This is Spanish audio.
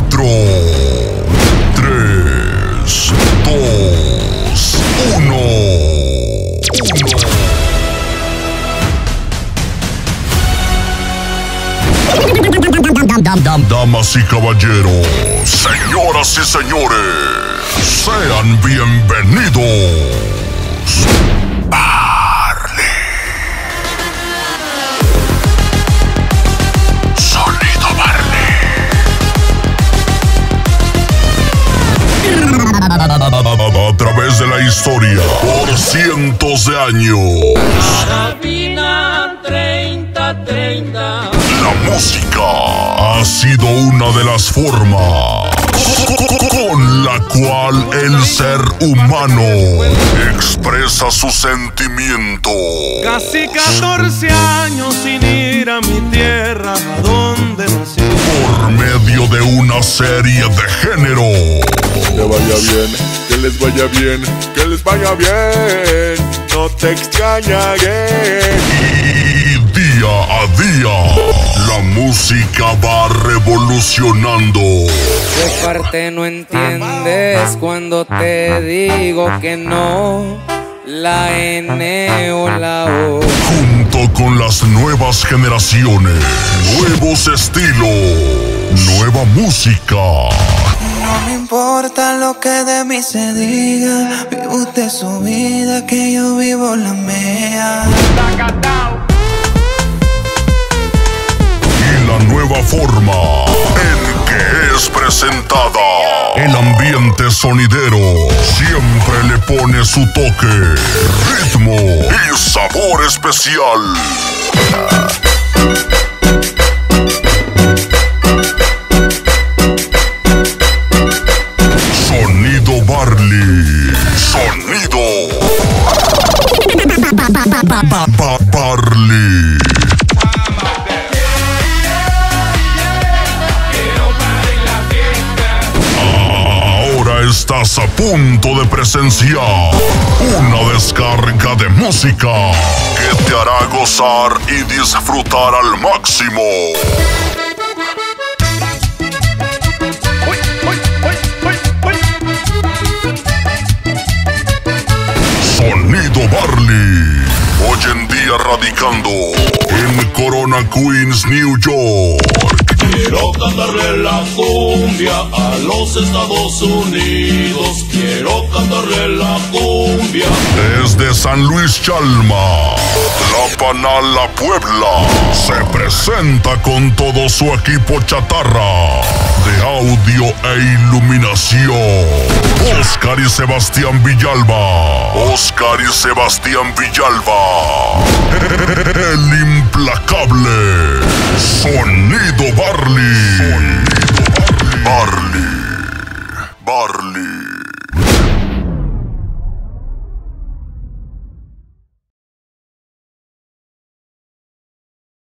4, 3, 2, 1. Damas y caballeros, señoras y señores, sean bienvenidos. Barley. Sonido Barley. A través de la historia, por cientos de años. Carabina 3030. La música ha sido una de las formas con la cual el ser humano expresa sus sentimientos. Casi 14 años sin ir a mi tierra, a donde nací. Por medio de una serie de género. Que vaya bien, que les vaya bien, que les vaya bien. No te extrañaré. Y día a día, la música va revolucionando. ¿Qué parte no entiendes cuando te digo que no? La N o la O. Junto con las nuevas generaciones, nuevos estilos, nueva música. No me importa lo que de mí se diga, vive usted su vida, que yo vivo la mía. Y la nueva forma en que es presentada. El ambiente sonidero siempre le pone su toque, ritmo y sabor especial. Sonido Barley. Sonido Barley. Ahora estás a punto de presenciar una descarga de música que te hará gozar y disfrutar al máximo. Sonido Barley, hoy en día radicando en Corona, Queens, New York. Quiero cantarle la cumbia a los Estados Unidos. Quiero cantarle la cumbia. Desde San Luis Chalma, La Panala, Puebla, se presenta con todo su equipo chatarra de audio e iluminación. Oscar y Sebastián Villalba. Oscar y Sebastián Villalba. El implacable Sonido Barley. Sonido Barley. Barley.